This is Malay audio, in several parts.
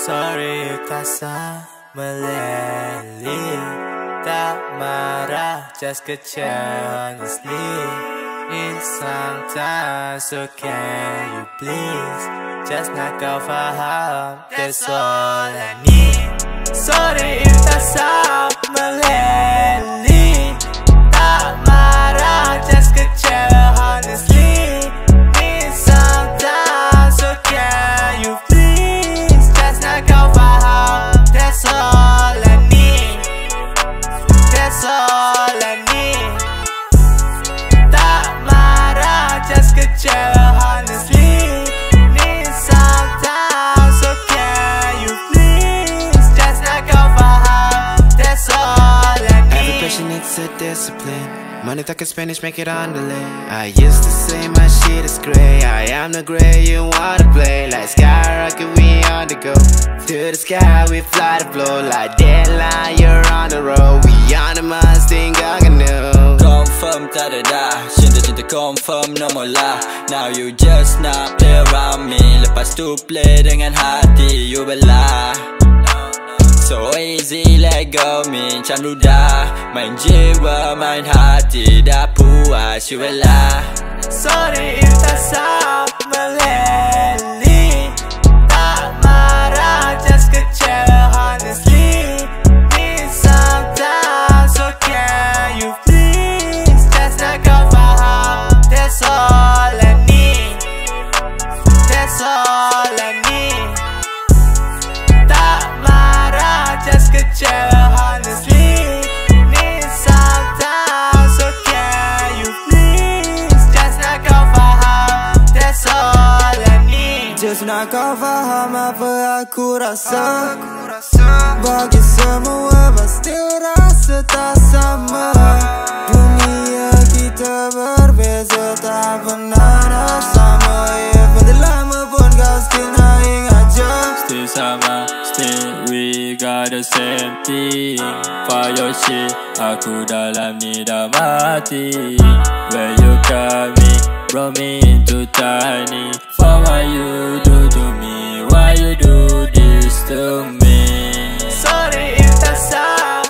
Sorry tak meleli, tak marah, just kecewa honestly. It's sometimes, so can you please just nak kau faham, that's all I need. Sorry if tak meleli, tak marah, just kecewa honestly. It's sometimes, so can you please just nak kau faham, that's all I need. That's all I need. Tak marah, just kecewa honestly. Need some time, so can you please just nak kau faham, that's all I need. Every patient needs a discipline. Money talking Spanish, make it on delay. I used to say my shit is grey. I am the grey you wanna play. Like skyrocket, we on the go. To the sky, we fly to blow. Like deadline, you're on the road. We on the Mustang, gagano. Confirm tak ada dah, cinta-cinta confirm no more lah. Now you just not play around me. Lepas tu play dengan hati, you belah. So easy, let go, macam ludah. Main jiwa, main hati, dah puas, you belah. Sorry if tak meleli, tak marah, just kecewa honestly. Need some time, so can you please just nak kau faham, that's all I need. That's all I need. Tak marah, just kecewa honestly. Need some time, so can you please just nak kau faham, that's all I need. Just nak kau faham apa aku rasa. Bagi semua pasti rasa tak sama. Dunia kita berbeza, tak pernah nak sama. Even dah lama pun kau still nak ingat je. Still sama, still we got the same thing. For your shit, aku dalam ni dah mati. When you coming, brought me into tiny. For what you do to me, why you do this to me? Sorry if tak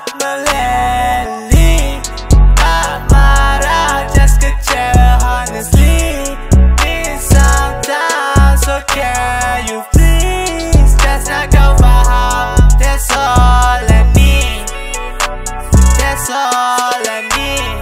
meleli, tak marah, just kecewa honestly. Need some time, so can you please just nak kau faham, that's all I need. That's all I need.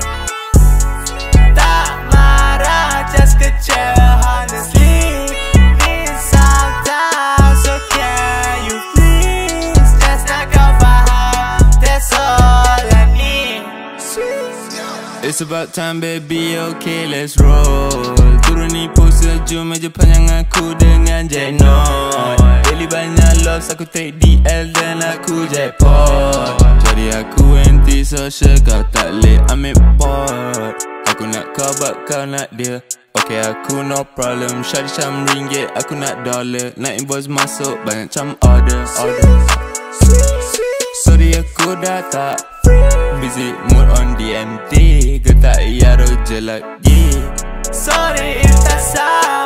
Tak marah, just kecewa honestly. Need some time, so can you please just nak kau faham, that's all I need. It's about time baby, okay let's roll. Turun ni pose sejuk, meja panjang aku dengan JEKNORTH. Daily banyak loves, aku take DL dan aku jackpot. Jadi aku anti-social, kau tak boleh ambil pot. Aku nak kau but kau nak dia. Okay aku no problem, shawty macam ringgit, aku nak dollar. Nak invoice masuk, banyak macam order. Sorry aku dah tak busy, mood on DMT. Getak Yaro je lagi. Sorry if tak